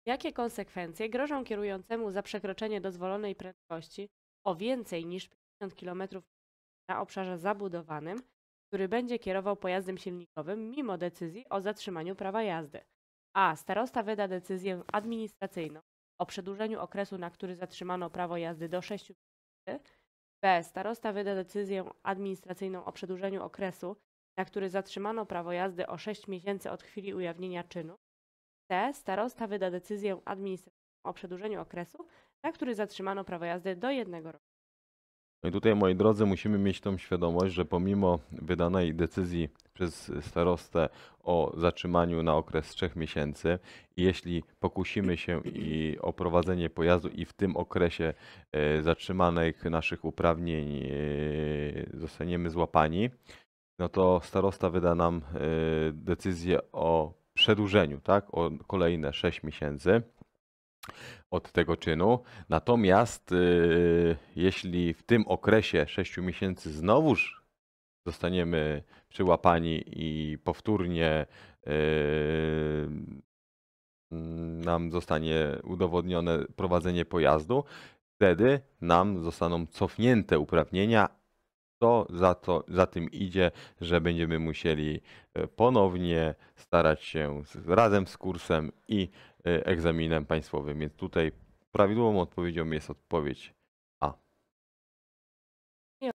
Jakie konsekwencje grożą kierującemu za przekroczenie dozwolonej prędkości o więcej niż 50 km na obszarze zabudowanym, który będzie kierował pojazdem silnikowym mimo decyzji o zatrzymaniu prawa jazdy? A. Starosta wyda decyzję administracyjną o przedłużeniu okresu, na który zatrzymano prawo jazdy do 6 miesięcy. B. Starosta wyda decyzję administracyjną o przedłużeniu okresu, na który zatrzymano prawo jazdy o 6 miesięcy od chwili ujawnienia czynu. C. Starosta wyda decyzję administracyjną o przedłużeniu okresu, na który zatrzymano prawo jazdy do 1 roku. No i tutaj, moi drodzy, musimy mieć tą świadomość, że pomimo wydanej decyzji przez starostę o zatrzymaniu na okres 3 miesięcy, jeśli pokusimy się o prowadzenie pojazdu i w tym okresie zatrzymanych naszych uprawnień zostaniemy złapani, no to starosta wyda nam decyzję o przedłużeniu, tak, o kolejne 6 miesięcy od tego czynu. Natomiast jeśli w tym okresie 6 miesięcy znowuż zostaniemy przyłapani i powtórnie nam zostanie udowodnione prowadzenie pojazdu, wtedy nam zostaną cofnięte uprawnienia. To za tym idzie, że będziemy musieli ponownie starać się razem z kursem i egzaminem państwowym. Więc tutaj prawidłową odpowiedzią jest odpowiedź